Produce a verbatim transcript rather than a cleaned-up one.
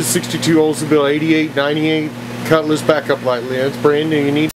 sixty-two Oldsmobile eighty-eight ninety-eight Cutlass backup light lens, brand new. You need